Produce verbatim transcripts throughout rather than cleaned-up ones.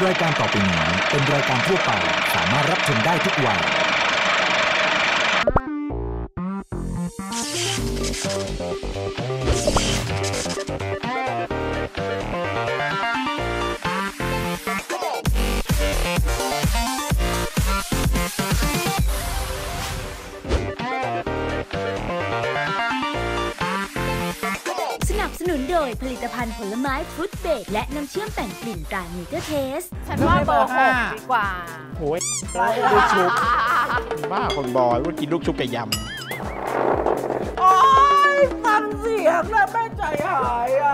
รายการต่อไปนี้เป็นรายการทั่วไปสามารถรับชมได้ทุกวัยสนุนโดยผลิตภัณฑ์ผลไม้ฟรุตเบรดและน้ำเชื่อมแต่งกลิ่นตราเนเจอร์เทสฉันว่าเบอร์หกดีกว่าโอ้ยลูกชุบบ้าคนบอยว่ากินลูกชุบกับยำโอ้ยฟังเสียงแล้วแม่ใจหายอ่ะ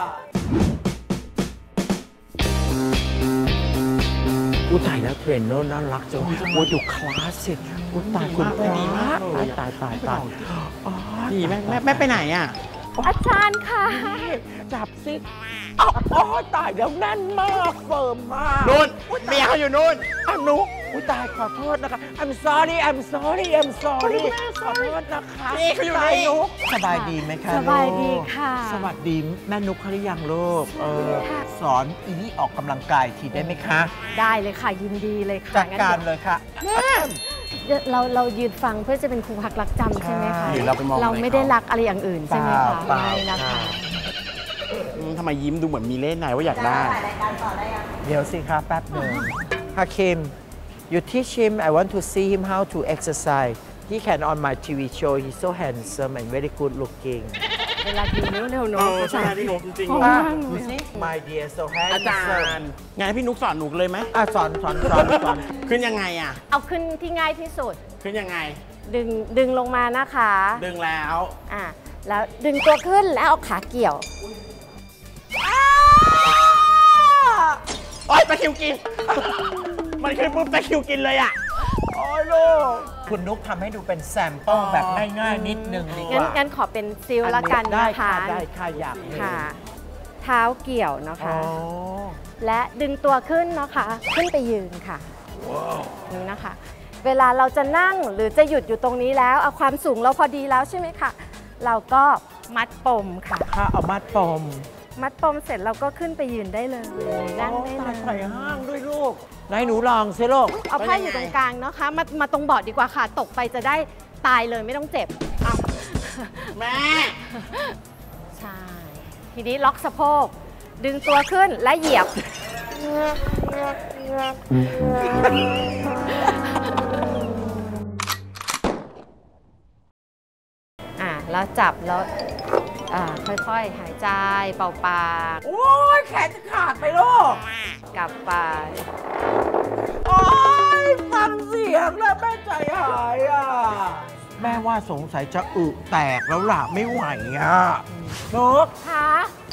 กูตายแล้วเทรนเนอร์น่ารักจังว่าอยู่คลาสสิกกูตายคุณพระตายตายตายตายนี่แม่แม่แม่ไปไหนอ่ะอาจารย์ค่ะจับสิอ๋อตายแล้วแน่นมากเฟิร์มมากนู่นเมียเขาอยู่นู่นอนุอุ้ยตายขอโทษนะคะ I'm sorry I'm sorry I'm sorry ขอโทษนะคะนี่เขาอยู่นี่สบายดีไหมคะสบายดีค่ะสวัสดีแม่นุ๊กเขาหรือยังลูกเออสอนอีนี่ออกกำลังกายทีได้ไหมคะได้เลยค่ะยินดีเลยค่ะจัดการเลยค่ะแม่เราเรายืนฟังเพื่อจะเป็นครูพักรักจำใช่ไหมคะเราไปมองเราไม่ได้รักอะไรอย่างอื่นใช่ไหมคะไม่นะคะทำไมยิ้มดูเหมือนมีเล่นไหนว่าอยากได้เดี๋ยวสิครับแป๊บหนึ่งฮาคิม you teach him I want to see him how to exercise he can on my ที วี show he's so handsome and very good looking เวลาทีนิ้วเร็วๆใช่พี่นุ๊กจริงๆดูสิ my dear so handsome อาจารย์งั้นพี่นุ๊กสอนหนูเลยไหมอ่ะสอนสอนสอนสอนขึ้นยังไงอ่ะเอาขึ้นที่ง่ายที่สุดขึ้นยังไงดึงดึงลงมานะคะดึงแล้วอ่ะแล้วดึงตัวขึ้นแล้วเอาขาเกี่ยวโอ๊ยตะคิวกินมันขึ้นปุ๊บตะคิวกินเลยอ่ะโอ้ยลูกคุณนุ๊กทำให้ดูเป็นแซมเปิลแบบง่ายๆนิดนึงดีกว่างั้นงั้นขอเป็นซิลละกันนะคะได้ค่ะอยากค่ะเท้าเกี่ยวนะคะและดึงตัวขึ้นนะคะขึ้นไปยืนค่ะนี่นะคะเวลาเราจะนั่งหรือจะหยุดอยู่ตรงนี้แล้วเอาความสูงเราพอดีแล้วใช่ไหมคะเราก็มัดปมค่ะค่ะเอามัดปมมัดปมเสร็จเราก็ขึ้นไปยืนได้เลยนั่งได้เลยใส่ห้างด้วยลูกไหนหนูลองสิลูกเอาผ้าอยู่ตรงกลางนะคะมามาตรงเบาะดีกว่าค่ะตกไปจะได้ตายเลยไม่ต้องเจ็บแม่ใช่ทีนี้ล็อกสะโพกดึงตัวขึ้นและเหยียบอ่าแล้วจับแล้วค่อยๆหายใจเป่าปากโอ้ยแขนจะขาดไปลูกกลับไปโอ้ยฟังเสียงแล้วแม่ใจหายอ่ะแม่ว่าสงสัยจะอึแตกแล้วล่ะไม่ไหวอ่ะนุ๊กคะ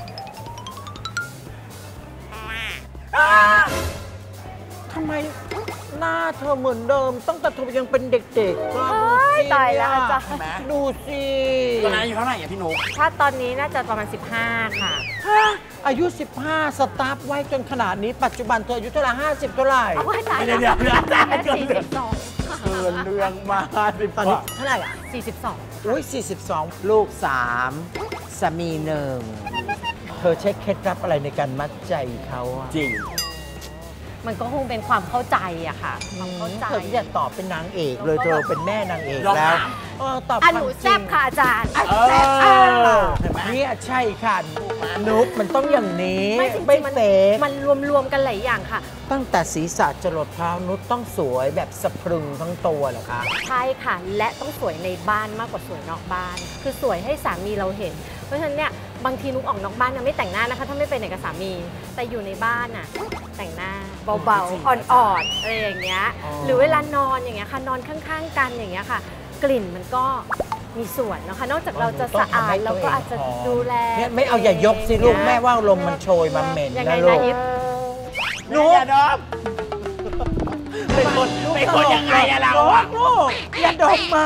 ทำไมหน้าเธอเหมือนเดิมตั้งแต่เธอยังเป็นเด็กๆก็ตายแล้วจ้ะดูสิตอนนั้นอายุเท่าไหร่อ่ะพี่นุ๊กถ้าตอนนี้น่าจะประมาณสิบห้าค่ะอายุสิบห้าสตาร์ทไว้จนขนาดนี้ปัจจุบันเธออายุเท่าไหร่ห้าสิบเท่าไหร่เดี๋ยวเดี๋ยวเดี๋ยวแค่สี่สิบสองเกินเรื่องมาตอนนี้เท่าไหร่อ่ะสี่สิบสองอุ้ยสี่สิบสองลูกสามสามีหนึ่งเธอใช้เคล็ดลับอะไรในการมัดใจเขาจริงมันก็คงเป็นความเข้าใจอะค่ะความเข้าใจเธอที่จะตอบเป็นนางเอกเลยเธอเป็นแม่นางเอกแล้วตอบอันหนูแซ่บค่ะอาจารย์แซ่บนี่ใช่ค่ะนุ๊กมันต้องอย่างนี้ไม่เฟกมันรวมๆกันหลายอย่างค่ะตั้งแต่ศีรษะจรดเท้านุ๊กต้องสวยแบบสะพรึงทั้งตัวเหรอคะใช่ค่ะและต้องสวยในบ้านมากกว่าสวยนอกบ้านคือสวยให้สามีเราเห็นเพราะฉะนั้นเนี่ยบางทีนุ๊กออกนอกบ้านนะไม่แต่งหน้านะคะถ้าไม่ไปไหนกับสามีแต่อยู่ในบ้านน่ะแต่งหน้าเบาๆอ่อนๆอะไรอย่างเงี้ยหรือเวลานอนอย่างเงี้ยค่ะนอนข้างๆกันอย่างเงี้ยค่ะกลิ่นมันก็มีส่วนนะคะนอกจากเราจะสะอาดเราก็อาจจะดูแลไม่เอาอย่ายกสิลูกแม่ว่าลมมันโชยมันเหม็นนะลูกนุ๊กอย่าดมเป็นคนเป็นคนยังไงอะเราอะลูกอย่าดมมา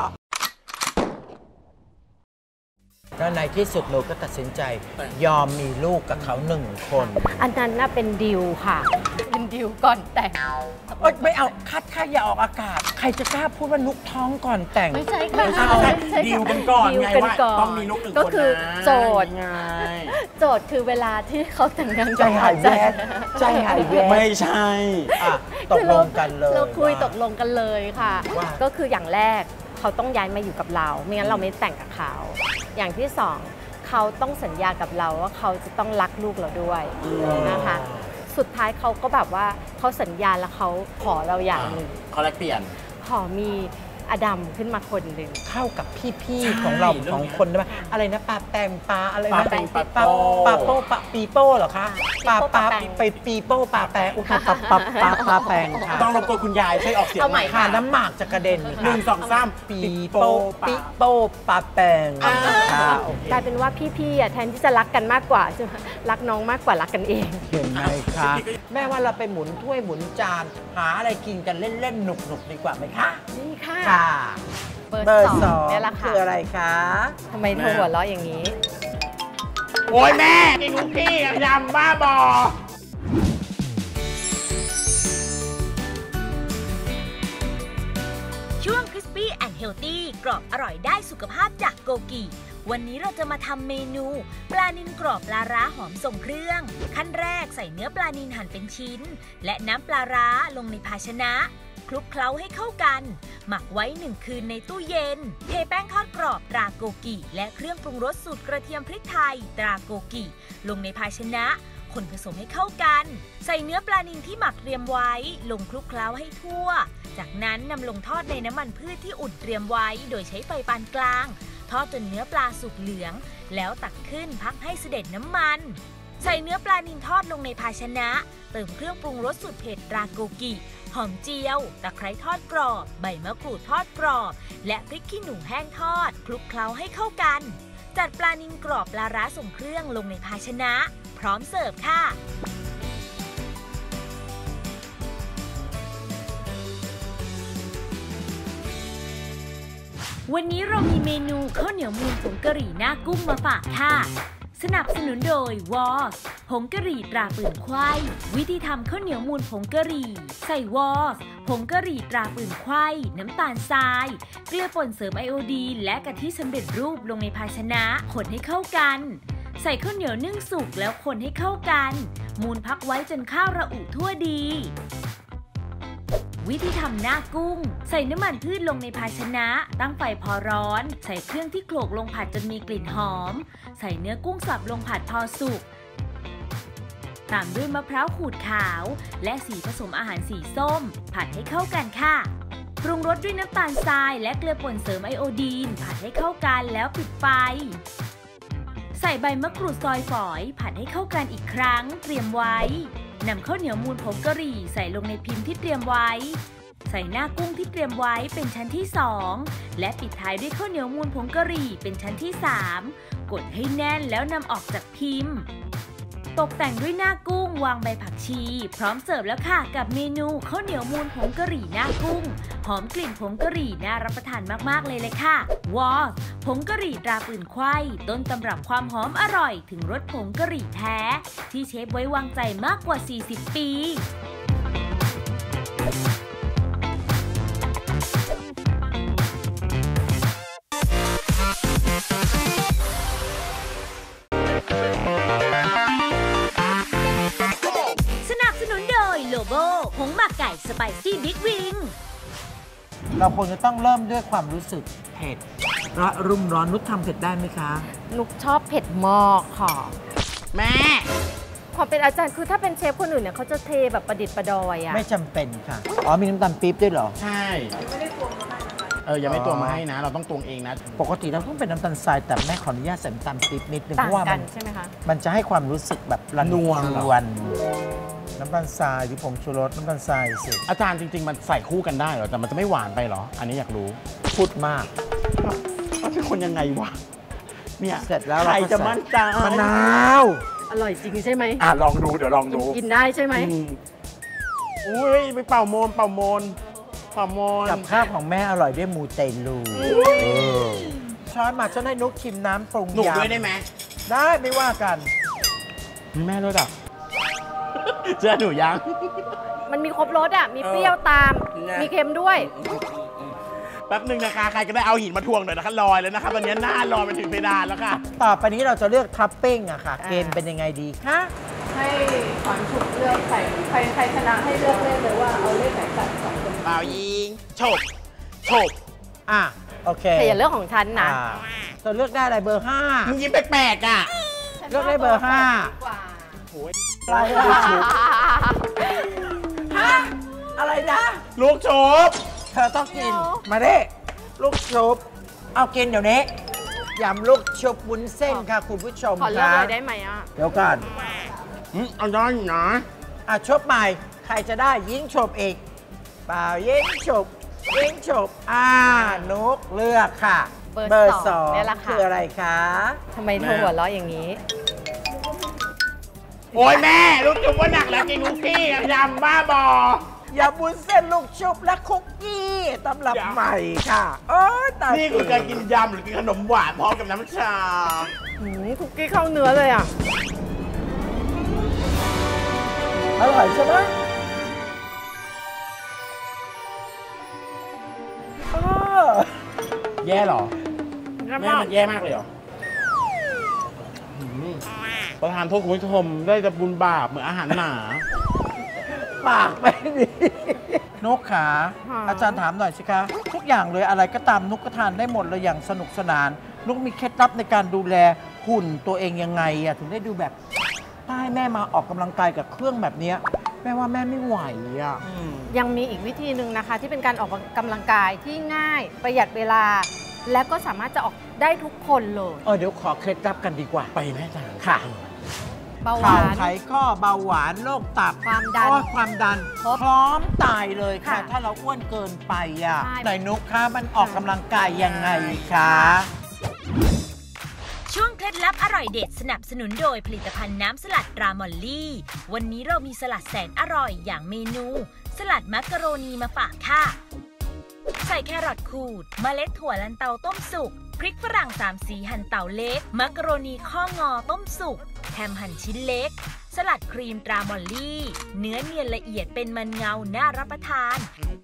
แล้วในที่สุดหนูก็ตัดสินใจยอมมีลูกกับเขาหนึ่งคนอันนั้นน่ะเป็นดิวค่ะเป็นดิวก่อนแต่งไม่เอาคัดค่าอย่าออกอากาศใครจะกล้าพูดว่านุ๊กท้องก่อนแต่งไม่ใช่ค่ะดิวกันก่อนไงว่าต้องมีนุ๊กหนึ่งคนก็คือโสดไงโจทย์คือเวลาที่เขาแต่งงานใจหายแวบใจหายแวบไม่ใช่อ่ะตกลงกันเลยเราคุยว่าตกลงกันเลยค่ะว่าก็คืออย่างแรกเขาต้องย้ายมาอยู่กับเราไม่งั้นเราไม่แต่งกับเขาอย่างที่สองเขาต้องสัญญากับเราว่าเขาจะต้องรักลูกเราด้วยนะคะสุดท้ายเขาก็แบบว่าเขาสัญญาแล้วเขาขอเราอย่างหนึ่งเขาแลกเปลี่ยนขอมีอดัมขึ้นมาคนหนึ่งเข้ากับพี่ใช่ๆของเราเรื่องสองนี้คนได้ไหมอะไรนะปลาแปงปลาอะไรนะปลาแปงปลาปลาโป้ปลาโป้ปลาปีโป้เหรอคะปลาปลาปลาแปงไปปีโป้ปลาแปงอุยปลาปลาปลาปลาปลาแปงค่ะต้องรบกวนคุณยายช่วยออกเสียงเอาใหม่ค่ะน้ำหมากจะกระเด็นหนึ่งสองสามปีโป้ปีโป้ปลาแปงอ่าค่ะโอเคกลายเป็นว่าพี่ๆอ่ะแทนที่จะรักกันมากกว่าใช่ไหมรักน้องมากกว่ารักกันเองเห็นไหมคะแม่ว่าเราไปหมุนถ้วยหมุนจานหาอะไรกินกันเล่นๆหนุกๆดีกว่าไหมคะนี่ค่ะค่ะเบอร์เบอร์สสออง งเนี่ยแหละค่ะคืออะไรคะทำไมเธอหัวเราะอย่างนี้โอ้ยแม่กินคุกกี้ยำบ้าบอช่วง Crispy and Healthy กรอบอร่อยได้สุขภาพจากโกกิวันนี้เราจะมาทำเมนูปลานิลกรอบปลาร้าหอมส่งเครื่อง ขั้นแรกใส่เนื้อปลานิลหั่นเป็นชิ้น และน้ำปลาร้าลงในภาชนะคลุกเคล้าให้เข้ากัน หมักไว้หนึ่งคืนในตู้เย็น เทแป้งทอดกรอบตราโกกิและเครื่องปรุงรสสูตรกระเทียมพริกไทยตราโกกิลงในภาชนะคนผสมให้เข้ากัน ใส่เนื้อปลานิลที่หมักเตรียมไว้ลงคลุกเคล้าให้ทั่ว จากนั้นนำลงทอดในน้ำมันพืชที่อุ่นเตรียมไว้โดยใช้ไฟปานกลางทอดจนเนื้อปลาสุกเหลืองแล้วตักขึ้นพักให้เสด็จน้ำมันใส่เนื้อปลานิลทอดลงในภาชนะเติมเครื่องปรุงรสสูตรเผ็ดตราโกกิหอมเจียวตะไคร้ทอดกรอบใบมะกรูดทอดกรอบและพริกขี้หนูแห้งทอดคลุกเคล้าให้เข้ากันจัดปลานิลกรอบปลาร้าส่งเครื่องลงในภาชนะพร้อมเสิร์ฟค่ะวันนี้เรามีเมนูข้าวเหนียวมูนผงกะหรี่หน้ากุ้งมาฝากค่ะสนับสนุนโดยวอสผงกะหรี่ตราปืนควายวิธีทำข้าวเหนียวมูนผงกะหรี่ใส่วอสผงกะหรี่ตราปืนควายน้ำตาลทรายเกลือป่นเสริมไอโอดีนและกะทิสำเร็จรูปลงในภาชนะคนให้เข้ากันใส่ข้าวเหนียวนึ่งสุกแล้วคนให้เข้ากันมูนพักไว้จนข้าวระอุทั่วดีวิธีทำหน้ากุ้งใส่น้ำมันพืชลงในภาชนะตั้งไฟพอร้อนใส่เครื่องที่โขลกลงผัดจนมีกลิ่นหอมใส่เนื้อกุ้งสับลงผัดพอสุกตามด้วยมะพร้าวขูดขาวและสีผสมอาหารสีส้มผัดให้เข้ากันค่ะปรุงรสด้วยน้ำตาลทรายและเกลือป่นเสริมไอโอดีนผัดให้เข้ากันแล้วปิดไฟใส่ใบมะกรูดซอยฝอยผัดให้เข้ากันอีกครั้งเตรียมไว้นำข้าวเหนียวมูนผงกะหรี่ใส่ลงในพิมพ์ที่เตรียมไว้ใส่หน้ากุ้งที่เตรียมไว้เป็นชั้นที่สองและปิดท้ายด้วยข้าวเหนียวมูนผงกะหรี่เป็นชั้นที่สามกดให้แน่นแล้วนำออกจากพิมพ์ตกแต่งด้วยหน้ากุ้งวางใบผักชีพร้อมเสิร์ฟแล้วค่ะกับเมนูข้าวเหนียวมูนผงกะหรี่หน้ากุ้งหอมกลิ่นผงกะหรี่น่ารับประทานมากๆเลยเลยค่ะวอสผงกะหรี่ตราปืนควายต้นตำรับความหอมอร่อยถึงรสผงกะหรี่แท้ที่เชฟไว้วางใจมากกว่าสี่สิบปีสนับสนุนโดยโลโบผงหมักไก่สไปซี่บิ๊กวิงเราควรจะต้องเริ่มด้วยความรู้สึกเผ็ดร้อนรุ่มร้อนนุชทำเผ็ดได้ไหมคะนุกชอบเผ็ดมากค่ะแม่พอเป็นอาจารย์คือถ้าเป็นเชฟคนอื่นเนี่ยเขาจะเทแบบประดิษฐ์ประดอยอะไม่จำเป็นค่ะอ๋อมีน้ำตาลปี๊บด้วยเหรอใช่ไม่ได้ตวงมาให้เออยังไม่ตวงมาให้นะ เราต้องตวงเองนะปกติเราต้องเป็นน้ำตาลทรายแต่แม่ขออนุญาตใส่น้ำตาลปี๊บนิดนึงต่าเพงราะว่ากัมัน นใช่ไหมคะมันจะให้ความรู้สึกแบบระนัวนวลน้ำตาลทรายหรือผงชูรสน้ำตาลทรายสิอาจารย์จริง ๆ มันใส่คู่กันได้เหรอแต่มันจะไม่หวานไปเหรอ อันนี้อยากรู้พูดมากเขาเป็นคนยังไงวะเนี่ยเสร็จแล้วใครเราก็จะใส่มั่นใจมะนาวอร่อยจริงใช่ไหมอ่ะลองดูเดี๋ยวลองดูกินได้ใช่ไหมอืมอุ้ยไปเป่าโมนเป่าโมนเป่าโมนกับข้าวของแม่อร่อยด้วยมูเตลูช้อนมาช้อนให้นุกชิมน้ำปรุงหนูยำด้วยได้ไหมได้ไม่ว่ากันมีแม่ด้วยอ่ะ เจอหนูยังมันมีครบรสอ่ะ มีเปรี้ยวตามเนี่ยมีเค็มด้วยแป๊บหนึ่งนะคะใครก็ได้เอาหินมาทวงหน่อยนะคะลอยแล้วนะคะตอนนี้หน้าลอยไปถึงเพดานแล้วค่ะต่อไปนี้เราจะเลือกท็อปปิ้งอะค่ะ เกมเป็นยังไงดีคะให้ขอนฉุกเลือกใส่ใครใครชนะให้เลือกเลขเลยว่าเอาเลขไหนใส่สองคนเปล่ายิงโฉบโฉบอ่ะโอเคแต่อย่าเลือกของฉันนะอ่าเธอเลือกได้อะไรเบอร์ห้ามึงยิ้มแปลกๆอ่ะเลือกได้เบอร์ห้าโอ้ยอะไรอะฮะอะไรนะลูกโฉบเธอต้องกิน มาดิลูกชุบ เอากินเดี๋ยวนี้ยำลูกชุบวุ้นเส้นค่ะคุณผู้ชมขอเลือกค่ะเลยได้ไหมอ่ะเดี๋ยวก่อนอืมเอาได้อยู่นะอ่ะชุบใหม่ ใครจะได้ยิงชุบอีก เปล่ายิงชุบยิงชุบอ่านกเลือกค่ะเบอร์สองสองเนี่ยแหละค่ะคืออะไรคะทำไมเธอหัวเราะอย่างนี้โอ้ยแม่ลูกจุ๊บว่าหนักแล้วกินคุกกี้กับยำบ้าบอยำวุ้นเส้นลูกชุบและคุกกี้ตำรับยำใหม่ค่ะโอ้ยตายนี่คือการกินยำหรือกินขนมหวานพร้อมกับน้ำชาหืมคุกกี้เข้าเนื้อเลยอ่ะอร่อยใช่ไหมอ้อแย่เหรอแย่แม่มากมันแย่มากเลยเหรออืมประธานโทษคุณผู้ชมได้จะบุญบาปเหมือนอาหารหมาปากไม่ดีนกขาอาจารย์ถามหน่อยสิคะ ทุกอย่างเลยอะไรก็ตามนกก็ทานได้หมดเลยอย่างสนุกสนานนกมีเคล็ดลับในการดูแลหุ่นตัวเองยังไงอะถึงได้ดูแบบถ้าให้แม่มาออกกำลังกายกับเครื่องแบบเนี้ยแม่ว่าแม่ไม่ไหวอะยังมีอีกวิธีหนึ่งนะคะ ที่เป็นการออกกำลังกายที่ง่ายประหยัดเวลา และก็สามารถจะออกได้ทุกคนเลยเออเดี๋ยวขอเคล็ดลับกันดีกว่าไปแม่จ๋าค่ะเบาหข่าววานไขข้อเบาหวานโรคตับความดันโอ้ยความดันครบพร้อมตายเลยค่ะค่ะถ้าเราอ้วนเกินไปอ่ะใช่ไหนนุกคะมันออกกำลังกายยังไงคะช่วงเคล็ดลับอร่อยเด็ดสนับสนุนโดยผลิตภัณฑ์น้ำสลัดตรามอลลี่ วันนี้เรามีสลัดแสนอร่อยอย่างเมนู สลัดมักกะโรนีมาฝากค่ะ ใส่แครอทขูดเมล็ดถั่วลันเตาต้มสุกพริกฝรั่งสามสีหั่นเต๋าเล็กมักกะโรนีข้องอต้มสุกแฮมหั่นชิ้นเล็ก สลัดครีมตรามอลลี่ เนื้อเนียนละเอียดเป็นมันเงาน่ารับประทาน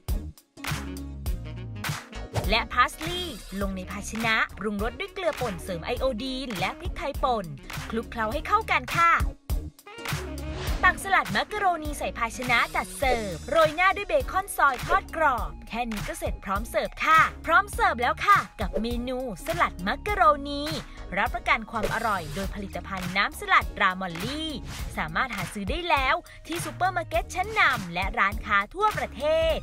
และพาสลีย์ลงในภาชนะปรุงรสด้วยเกลือป่นเสริมไอโอดีนและพริกไทยป่นคลุกเคล้าให้เข้ากันค่ะตักสลัดมักกะโรนีใส่ภาชนะจัดเสิร์ฟโรยหน้าด้วยเบคอนซอยทอดกรอบแค่นี้ก็เสร็จพร้อมเสิร์ฟค่ะพร้อมเสิร์ฟแล้วค่ะกับเมนูสลัดมักกะโรนีรับประกันความอร่อยโดยผลิตภัณฑ์น้ำสลัดตรามอลลี่สามารถหาซื้อได้แล้วที่ซูเปอร์มาร์เก็ตชั้นนำและร้านค้าทั่วประเทศ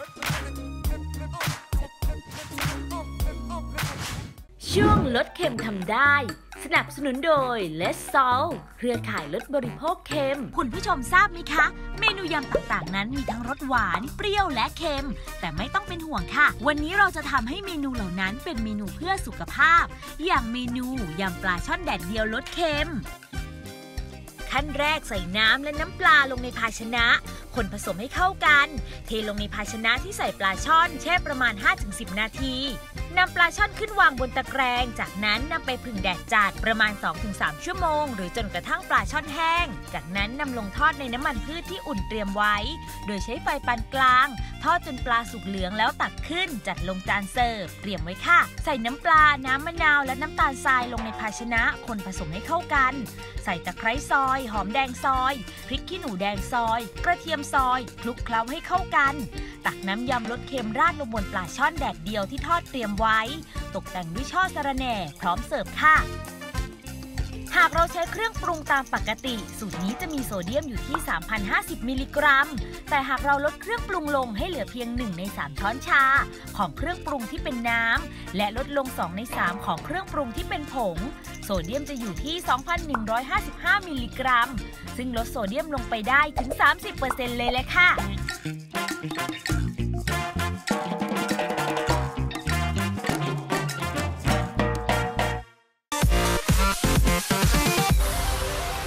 ช่วงลดเค็มทำได้สนับสนุนโดย Let's Salt เครือข่ายลดบริโภคเค็มคุณผู้ชมทราบไหมคะ เมนูยำต่างๆนั้นมีทั้งรสหวานเปรี้ยวและเค็มแต่ไม่ต้องเป็นห่วงค่ะวันนี้เราจะทำให้เมนูเหล่านั้นเป็นเมนูเพื่อสุขภาพอย่างเมนูยำปลาช่อนแดดเดียวลดเค็มขั้นแรกใส่น้ำและน้ำปลาลงในภาชนะคนผสมให้เข้ากันเทลงในภาชนะที่ใส่ปลาช่อนแช่ประมาณ ห้าถึงสิบ นาทีนำปลาช่อนขึ้นวางบนตะแกรงจากนั้นนำไปผึ่งแดดจัดประมาณ สองถึงสาม ชั่วโมงหรือจนกระทั่งปลาช่อนแห้งจากนั้นนำลงทอดในน้ำมันพืชที่อุ่นเตรียมไว้โดยใช้ไฟปานกลางทอดจนปลาสุกเหลืองแล้วตักขึ้นจัดลงจานเสิร์ฟเตรียมไว้ค่ะใส่น้ำปลาน้ำมะนาวและน้ำตาลทรายลงในภาชนะคนผสมให้เข้ากันใส่ตะไคร้ซอยหอมแดงซอยพริกขี้หนูแดงซอยกระเทียมซอยคลุกเคล้าให้เข้ากันตักน้ำยำรสเค็มราดลงบนปลาช่อนแดดเดียวที่ทอดเตรียมไว้ตกแต่งด้วยช่อสะระแหน่พร้อมเสิร์ฟค่ะหากเราใช้เครื่องปรุงตามปกติสูตรนี้จะมีโซเดียมอยู่ที่ สามพันห้าสิบ มิลลิกรัมแต่หากเราลดเครื่องปรุงลงให้เหลือเพียงหนึ่งในสามช้อนชาของเครื่องปรุงที่เป็นน้ำและลดลงสองในสามของเครื่องปรุงที่เป็นผงโซเดียมจะอยู่ที่ สองพันหนึ่งร้อยห้าสิบห้า มิลลิกรัมซึ่งลดโซเดียมลงไปได้ถึง สามสิบเปอร์เซ็นต์ เลยแหละค่ะ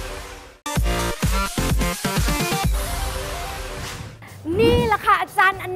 นี่แหละค่ะอาจารย์อันนี้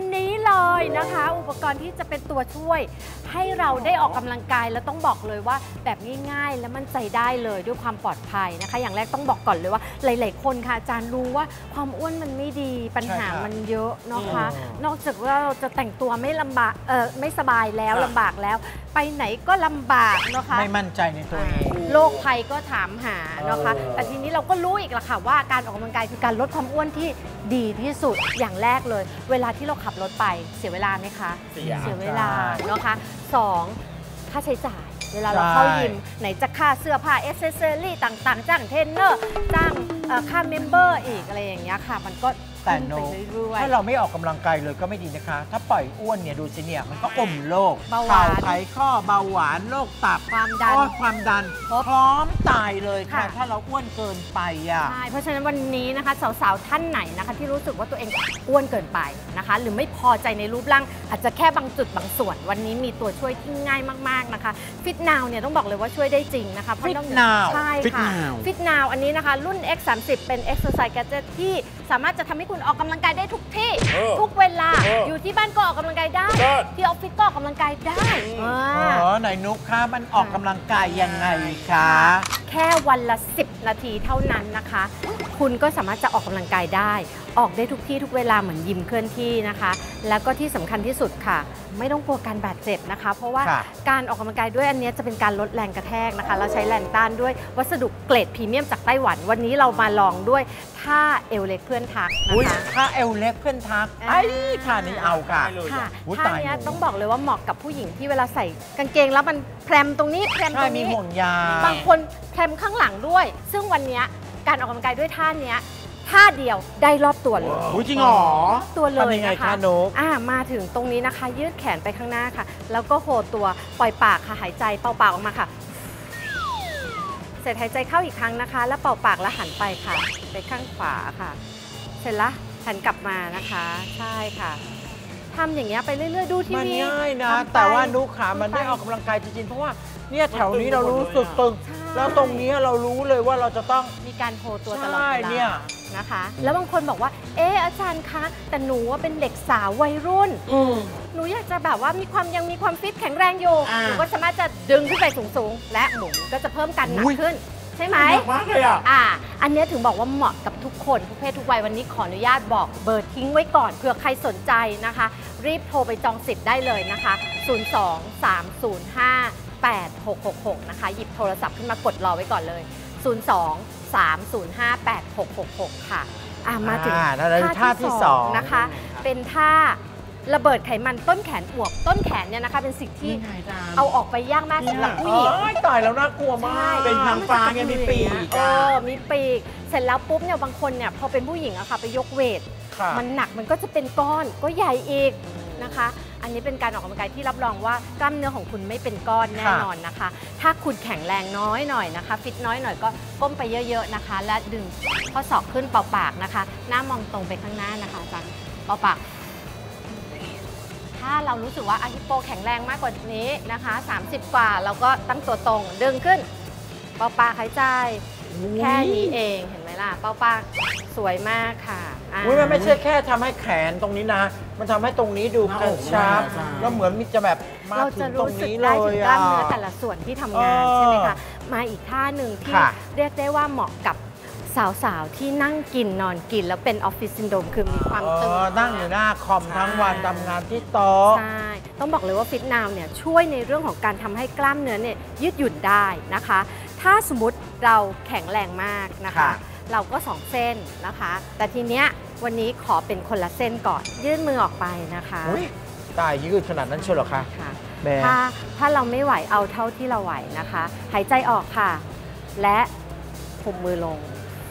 เลยนะคะอุปกรณ์ที่จะเป็นตัวช่วยให้เราได้ออกกำลังกายแล้วต้องบอกเลยว่าแบบง่ายๆและมั่นใจได้เลยด้วยความปลอดภัยนะคะอย่างแรกต้องบอกก่อนเลยว่าหลายๆคนค่ะอาจารย์รู้ว่าความอ้วนมันไม่ดีปัญหามันเยอะนะคะนอกจากว่าเราจะแต่งตัวไม่ลำบากเออไม่สบายแล้วลำบากแล้วไปไหนก็ลำบากนะคะไม่มั่นใจในตัวเองโรคภัยก็ถามหานะคะแต่ทีนี้เราก็รู้อีกละค่ะว่าการออกกำลังกายคือการลดความอ้วนที่ดีที่สุดอย่างแรกเลยเวลาที่เราขับรถไปเสียเวลาไหมคะเสียเวลานะคะสองค่าใช้จ่ายเวลาเราเข้ายิมไหนจะค่าเสื้อผ้าเอเซสซอรี่ต่างๆจ้างเทรนเนอร์จ้างค่าเมมเบอร์อีกอะไรอย่างเงี้ยค่ะมันก็แต่โนถ้าเราไม่ออกกำลังกายเลยก็ไม่ดีนะคะถ้าปล่อยอ้วนเนี่ยดูสิเนี่ยมันก็อมโรคเข่าไขข้อเบาหวานโรคตับความดันความดันพร้อมตายเลยค่ะถ้าเราอ้วนเกินไปอ่ะใช่เพราะฉะนั้นวันนี้นะคะสาวๆท่านไหนนะคะที่รู้สึกว่าตัวเองอ้วนเกินไปนะคะหรือไม่พอใจในรูปร่างอาจจะแค่บางจุดบางส่วนวันนี้มีตัวช่วยที่ง่ายมากๆนะคะฟิตนาวเนี่ยต้องบอกเลยว่าช่วยได้จริงนะคะฟิตนาวใช่ค่ะฟิตนาวอันนี้นะคะรุ่น เอ็กซ์ สามสิบ เป็น Exercise Gadget ที่สามารถจะทำให้คุณออกกำลังกายได้ทุกที่ทุกเวลาอยู่ที่บ้านก็ออกกำลังกายได้ที่ออฟฟิศก็ออกกำลังกายได้อ๋อไหนนุ๊กคะมันออกกำลังกายยังไงคะแค่วันละสิบนาทีเท่านั้นนะคะคุณก็สามารถจะออกกำลังกายได้ออกได้ทุกที่ทุกเวลาเหมือนยิมเคลื่อนที่นะคะแล้วก็ที่สำคัญที่สุดค่ะไม่ต้องกลัวการบาดเจ็บนะคะเพราะว่าการออกกำลังกายด้วยอันนี้จะเป็นการลดแรงกระแทกนะคะเราใช้แรงต้านด้วยวัสดุเกรดพรีเมียมจากไต้หวันวันนี้เรามาลองด้วยท่าเอวเล็กเพื่อนทักนะคะท่าเอวเล็กเพื่อนทักไอ้ท่านี้เอาค่ะค่ะท่านี้ต้องบอกเลยว่าเหมาะกับผู้หญิงที่เวลาใส่กางเกงแล้วมันแพรมตรงนี้แพรมตรงนี้มีห่วงยางบางคนแพรมข้างหลังด้วยซึ่งวันนี้การออกกำลังกายด้วยท่านี้ท่าเดียวได้รอบตัวเลยจริงเหรอตัวเลยนะคะอ่ามาถึงตรงนี้นะคะยืดแขนไปข้างหน้าค่ะแล้วก็โหดตัวปล่อยปากค่ะหายใจเป่าปากออกมาค่ะเสร็จหายใจเข้าอีกครั้งนะคะแล้วเป่าปากแล้วหันไปค่ะไปข้างขวาค่ะเสร็จละหันกลับมานะคะใช่ค่ะทำอย่างเงี้ยไปเรื่อยๆดูทีวีมันง่ายนะแต่ว่านุ๊กขามันได้ออกกำลังกายจริงๆเพราะว่าเนี่ยแถวนี้เรารู้สึกตึงแล้วตรงนี้เรารู้เลยว่าเราจะต้องมีการโผล่ตัวตลอดเวลานะคะแล้วบางคนบอกว่าเอออาจารย์คะแต่หนูว่าเป็นเด็กสาววัยรุ่นหนูอยากจะแบบว่ามีความยังมีความฟิตแข็งแรงอยู่หนูก็สามารถจะดึงขึ้นไปสูงๆและหมุนก็จะเพิ่มการหนักขึ้นใช่ไหมมากเลยอ่ะอ่าอันนี้ถึงบอกว่าเหมาะกับทุกคนทุกเพศทุกวัยวันนี้ขออนุญาตบอกเบอร์ทิ้งไว้ก่อนเผื่อใครสนใจนะคะรีบโทรไปจองสิทธิ์ได้เลยนะคะศูนย์ สอง สาม ศูนย์ ห้า แปด หก หก หกนะคะหยิบโทรศัพท์ขึ้นมากดรอไว้ก่อนเลยศูนย์ สอง สาม ศูนย์ ห้า แปด หก หก หกค่ะอ่ามาถึงท่าที่สองนะคะเป็นท่าระเบิดไขมันต้นแขนอวบต้นแขนเนี่ยนะคะเป็นสิ่งที่เอาออกไปยากมากสำหรับผู้หญิงตายแล้วน่ากลัวมากเป็นทางฟ้าไงมีปีกเออมีปีกเสร็จแล้วปุ๊บเนี่ยบางคนเนี่ยพอเป็นผู้หญิงอะค่ะไปยกเวทมันหนักมันก็จะเป็นก้อนก็ใหญ่อีกนะคะอันนี้เป็นการออกกำลังกายที่รับรองว่ากล้ามเนื้อของคุณไม่เป็นก้อนแน่นอนนะคะถ้าคุณแข็งแรงน้อยหน่อยนะคะฟิตน้อยหน่อยก็ก้มไปเยอะๆนะคะและดึงข้อศอกขึ้นเป่าปากนะคะหน้ามองตรงไปข้างหน้านะคะอาจารย์เป่าปากถ้าเรารู้สึกว่าอะฮิปโปแข็งแรงมากกว่านี้นะคะสามสิบกว่าเราก็ตั้งตัวตรงดึงขึ้นเป่าปากหายใจแค่นี้เองเห็นไหมล่ะเป่าปากสวยมากค่ะอุ้ยมันไม่ใช่แค่ทำให้แขนตรงนี้นะมันทำให้ตรงนี้ดูกระชับแล้วเหมือนมีจะแบบมาถึงตรงนี้เลยเราจะรู้สึกได้ถึงกล้ามเนื้อแต่ละส่วนที่ทำงานใช่ไหมคะมาอีกท่าหนึ่งที่เรียกได้ว่าเหมาะกับสาวๆที่นั่งกินนอนกินแล้วเป็นออฟฟิศซินโดรมคือมีความตึงนั่งอยู่หน้าคอมทั้งวันทำงานที่โต๊ะใช่ต้องบอกเลยว่าฟิตนาวเนี่ยช่วยในเรื่องของการทำให้กล้ามเนื้อเนี่ยยืดหยุ่นได้นะคะถ้าสมมติเราแข็งแรงมากนะคะเราก็สองเส้นนะคะแต่ทีเนี้ยวันนี้ขอเป็นคนละเส้นก่อนยื่นมือออกไปนะคะตายยืดขนาดนั้นเชียวเหรอคะถ้าถ้าเราไม่ไหวเอาเท่าที่เราไหวนะคะหายใจออกค่ะและหุบมือลง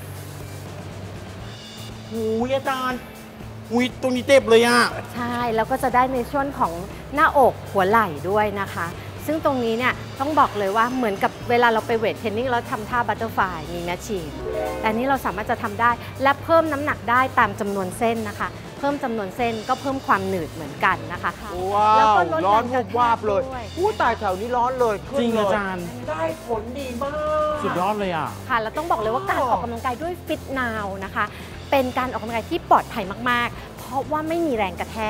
หูยอาจารย์หุยตรงนี้เจ็บเลยอ่ะใช่แล้วก็จะได้ในช่วงของหน้าอกหัวไหล่ด้วยนะคะซึ่งตรงนี้เนี่ยต้องบอกเลยว่าเหมือนกับเวลาเราไปเวทเทรนนิ่งแล้วทำท่าบัตเตอร์ฟลายมีแมชชีนแต่นี้เราสามารถจะทำได้และเพิ่มน้ำหนักได้ตามจำนวนเส้นนะคะเพิ่มจำนวนเส้นก็เพิ่มความหนืดเหมือนกันนะคะว้าวร้อนวุบวาบเลยอู้ตายแถวนี้ร้อนเลยจริงอาจารย์ได้ผลดีมากสุดยอดเลยอ่ะค่ะแล้วต้องบอกเลยว่าการออกกำลังกายด้วยฟิตนาวนะคะเป็นการออกกำลังกายที่ปลอดภัยมากๆเพราะว่าไม่มีแรงกระแทก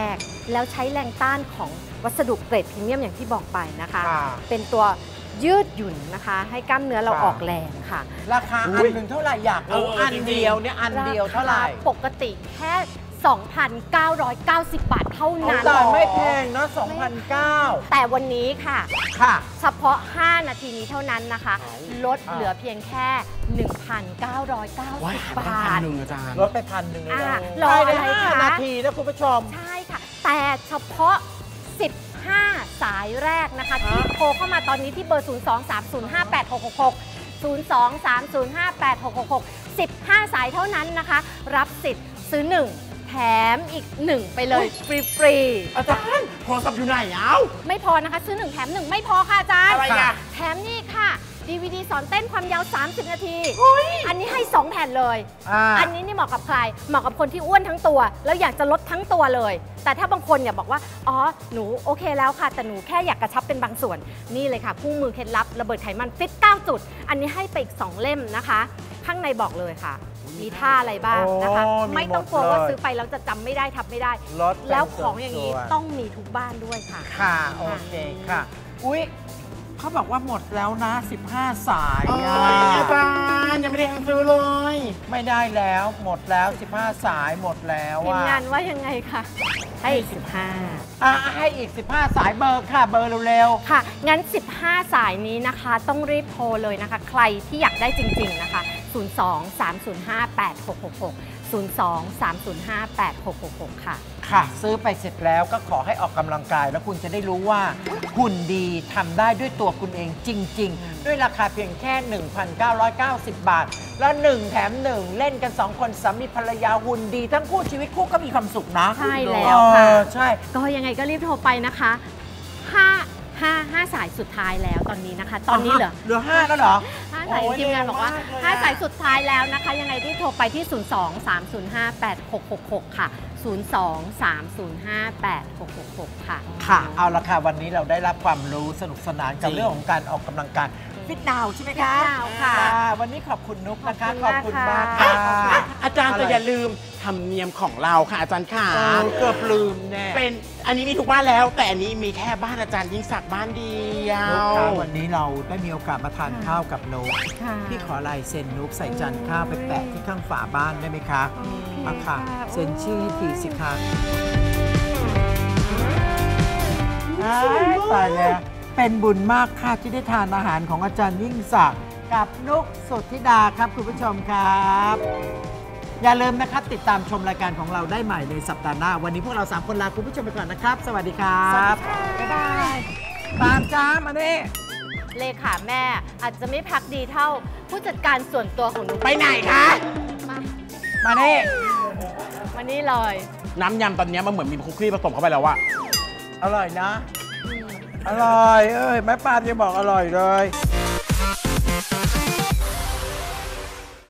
แล้วใช้แรงต้านของวัสดุเกรดพรีเมียมอย่างที่บอกไปนะคะค่ะเป็นตัวยืดหยุ่นนะคะ ให้กล้ามเนื้อเราค่ะออกแรงค่ะราคาอันหนึ่งเท่าไหร่อยากรู้เออเอออันจริงๆเดียวเนี่ยอันเดียวเท่าไหร่คปกติแค่ สองพันเก้าร้อยเก้าสิบ บาทเท่านั้นแต่ไม่แพงเนาะสองพันเก้าแต่วันนี้ค่ะค่ะเฉพาะ ห้า นาทีนี้เท่านั้นนะคะ ลดเหลือเพียงแค่ หนึ่งพันเก้าร้อยเก้าว้าสิยบหายไปตั้งบาพันทหนึ่งอาจารย์ลดไปพันหนึ่งเลยอ่านะรอภายในอะไรห้าคะนาทีนะคุณผู้ชมใช่ค่ะ แต่เฉพาะ สิบห้า สายแรกนะคะ ที่โทรเข้ามาตอนนี้ที่เบอร์ ศูนย์ สอง สาม ศูนย์ ห้า แปด หก หก หก ศูนย์ สอง สาม ศูนย์ ห้า แปด หก หก หก สิบห้า สายเท่านั้นนะคะ รับสิทธิ์ซื้อหนึ่งแถมอีกหนึ่งไปเลยฟรีๆอาจารย์โทรศัพท์อยู่ไหนเอ้าไม่พอนะคะ ซื้อหนึ่งแถมหนึ่งไม่พอค่ะอาจารย์อะไรอ่ะแถมนี่ค่ะ ดี วี ดี สอนเต้นความยาว สามสิบ นาที อันนี้ให้ สอง แผ่นเลยอ่าอันนี้นี่เหมาะกับใคร เหมาะกับคนที่อ้วนทั้งตัว แล้วอยากจะลดทั้งตัวเลย แต่ถ้าบางคนเนี่ยบอกว่า อ๋อ หนูโอเคแล้วค่ะ แต่หนูแค่อยากกระชับเป็นบางส่วน นี่เลยค่ะคู่มือเคล็ดลับระเบิดไขมันฟิต เก้า จุด อันนี้ให้ไปอีก สอง เล่มนะคะ ข้างในบอกเลยค่ะ มีท่าอะไรบ้างนะคะโอ้มีไม่ต้องกลัวหมดเลยว่าซื้อไปแล้วจะจำไม่ได้ทำไม่ได้ลดเป็นแล้วของอย่างนี้ส่วนๆต้องมีทุกบ้านด้วยค่ะค่ะ โอเคค่ะ อุ๊ยเขาบอกว่าหมดแล้วนะ สิบห้า สายโอ้อ่ะยอาจารย์ยังไม่ได้ทำซื้อเลยไม่ได้แล้วหมดแล้ว สิบห้า สายหมดแล้วทีมอ่ะงานว่ายังไงคะให้อีกสิบห้าอ่ะให้อีก สิบห้า สายเบอร์ค่ะ เบอร์เร็วค่ะ งั้น สิบห้า สายนี้นะคะ ต้องรีบโทรเลยนะคะ ใครที่อยากได้จริง ๆ นะคะ ศูนย์ สอง สาม ศูนย์ ห้า แปด หก หก หก ศูนย์ สอง สาม ศูนย์ ห้า แปด หก หก หก ค่ะๆ ค่ะ ซื้อไปเสร็จแล้วก็ขอให้ออกกำลังกาย แล้วคุณจะได้รู้ว่าหุ่นดีทำได้ด้วยตัวคุณเองจริง ๆ ด้วยราคาเพียงแค่ หนึ่งพันเก้าร้อยเก้าสิบ บาท แล้วหนึ่งแถมหนึ่งเล่นกันสองคนสามีภรรยาหุ่นดี ทั้งคู่ชีวิตคู่ก็มีความสุขนะใช่แล้วค่ะเออใช่ก็ยังไงก็รีบโทรไปนะคะห้า ห้า ห้า สายสุดท้ายแล้วตอนนี้นะคะ ตอนนี้เหลือเหลือห้าแล้วเหรอห้าสายโอ้ยทีมงานบอกว่าเร็วมากเลยอะห้าสายสุดท้ายแล้วนะคะ ยังไงที่โทรไปที่ ศูนย์ สอง สาม ศูนย์ ห้า แปด หก หก หก ค่ะ ศูนย์ สอง สาม ศูนย์ ห้า แปด หก หก หก ค่ะค่ะ เอาละค่ะวันนี้เราได้รับความรู้สนุกสนานกับเรื่องของการออกกำลังกายฟิตนาวใช่ไหมคะ Fit Now ค่ะวันนี้ขอบคุณนุกนะคะ ขขออบบคุคุณณมามาก กค่ะค่ะอาจารย์แต่อย่าลืมธรรมเนียมของเราค่ะอาจารย์ขาเออเกือบลืมแน่เป็นอันนี้มีทุกบ้านแล้ว แต่อันนี้มีแค่บ้านอาจารย์ยิ่งศักดิ์บ้านเดียนุกวคะวันนี้เราได้มีโอกาสมาทานข้าวกับนุกค่ะพี่ขอลายเซ็นนุกใส่จานข้าวไปแปะที่ข้างฝาบ้านได้ไหมคะมาค่ะเซ็นชื่อให้ทีสิคะอ้ายตายแล้วเป็นบุญมากค่ะที่ได้ทานอาหารของอาจารย์ยิ่งศักดิ์กับนุกสุทธิดาครับคุณผู้ชมครับ อย่าลืมนะครับติดตามชมรายการของเราได้ใหม่ในสัปดาห์หน้า วันนี้พวกเราสามคนลาคุณผู้ชมไปก่อนนะครับ สวัสดีครับบ๊ายบายตามจ้ามาเนี่เลขาแม่อาจจะไม่พักดีเท่าผู้จัดการส่วนตัวของหนูไปไหนคะมามาเนี่มานี่เลยน้ำยำตอนนี้มันเหมือนมีคุกกี้ผสมเข้าไปแล้วอะอร่อยนะ อร่อย เอ้ยแม่ปาล์มยังบอกอร่อยเลย